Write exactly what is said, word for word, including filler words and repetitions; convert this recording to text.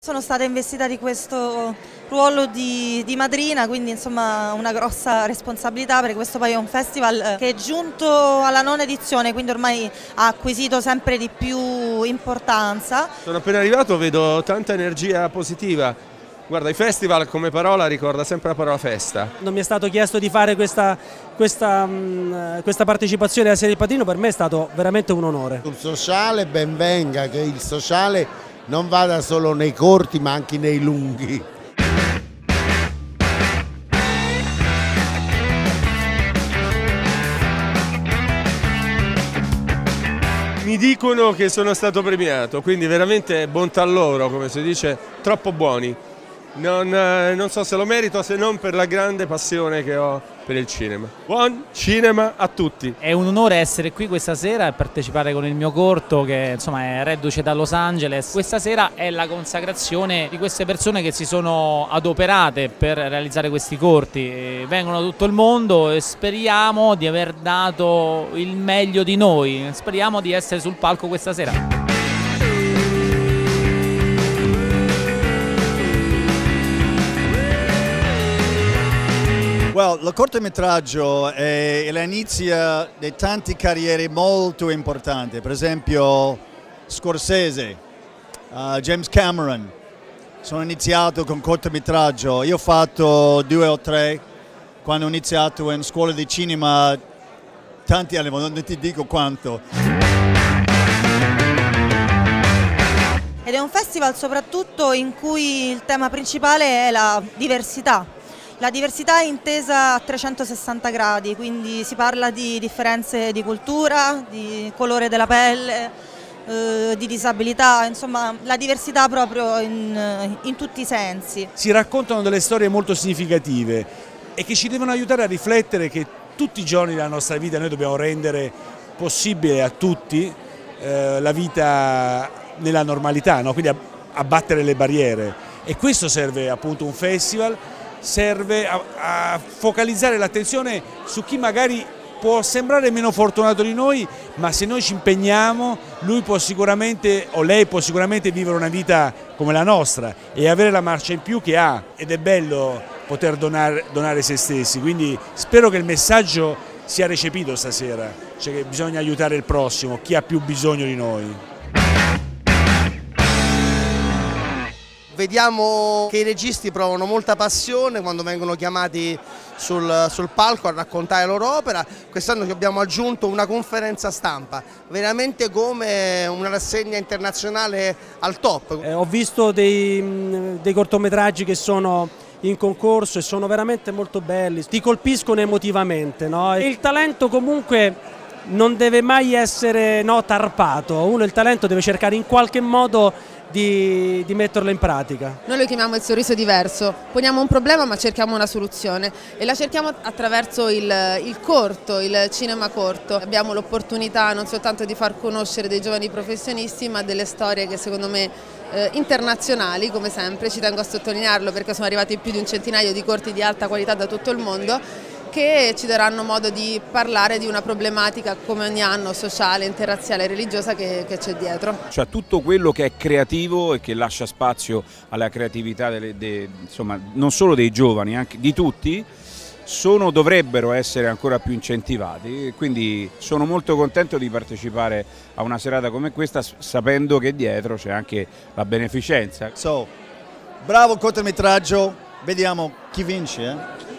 Sono stata investita di questo ruolo di, di madrina, quindi insomma una grossa responsabilità, perché questo poi è un festival che è giunto alla nona edizione, quindi ormai ha acquisito sempre di più importanza. Sono appena arrivato, vedo tanta energia positiva. Guarda, i festival come parola ricorda sempre la parola festa. Non mi è stato chiesto di fare questa, questa, questa partecipazione alla Serie del Padrino, per me è stato veramente un onore. Sul sociale ben venga, che il sociale non vada solo nei corti ma anche nei lunghi. Mi dicono che sono stato premiato, quindi veramente bontà loro, come si dice, troppo buoni. Non, eh, non so se lo merito, se non per la grande passione che ho per il cinema. Buon cinema a tutti! È un onore essere qui questa sera e partecipare con il mio corto, che insomma è reduce da Los Angeles. Questa sera è la consacrazione di queste persone che si sono adoperate per realizzare questi corti. E vengono da tutto il mondo e speriamo di aver dato il meglio di noi, speriamo di essere sul palco questa sera. Well, il cortometraggio è l'inizio di tante carriere molto importanti, per esempio Scorsese, uh, James Cameron. Sono iniziato con cortometraggio, io ho fatto due o tre quando ho iniziato in scuola di cinema, tanti anni, ma non ti dico quanto. Ed è un festival soprattutto in cui il tema principale è la diversità. La diversità è intesa a trecentosessanta gradi, quindi si parla di differenze di cultura, di colore della pelle, eh, di disabilità, insomma la diversità proprio in, in tutti i sensi. Si raccontano delle storie molto significative e che ci devono aiutare a riflettere che tutti i giorni della nostra vita noi dobbiamo rendere possibile a tutti eh, la vita nella normalità, no? Quindi abbattere le barriere, e questo serve appunto un festival. Serve a, a focalizzare l'attenzione su chi magari può sembrare meno fortunato di noi, ma se noi ci impegniamo lui può sicuramente, o lei può sicuramente vivere una vita come la nostra e avere la marcia in più che ha, ed è bello poter donare, donare se stessi, quindi spero che il messaggio sia recepito stasera, cioè che bisogna aiutare il prossimo, chi ha più bisogno di noi. Vediamo che i registi provano molta passione quando vengono chiamati sul, sul palco a raccontare la loro opera. Quest'anno abbiamo aggiunto una conferenza stampa, veramente come una rassegna internazionale al top. Eh, ho visto dei, dei cortometraggi che sono in concorso e sono veramente molto belli, ti colpiscono emotivamente, no? E il talento comunque non deve mai essere, no, tarpato, uno il talento deve cercare in qualche modo Di, di metterlo in pratica. Noi lo chiamiamo il sorriso diverso, poniamo un problema ma cerchiamo una soluzione, e la cerchiamo attraverso il, il corto, il cinema corto. Abbiamo l'opportunità non soltanto di far conoscere dei giovani professionisti, ma delle storie che secondo me eh, internazionali, come sempre, ci tengo a sottolinearlo perché sono arrivati più di un centinaio di corti di alta qualità da tutto il mondo, che ci daranno modo di parlare di una problematica come ogni anno sociale, interrazziale e religiosa che c'è dietro. Cioè tutto quello che è creativo e che lascia spazio alla creatività delle, de, insomma, non solo dei giovani, anche di tutti, sono, dovrebbero essere ancora più incentivati, quindi sono molto contento di partecipare a una serata come questa sapendo che dietro c'è anche la beneficenza. So, bravo cortometraggio, vediamo chi vince. Eh?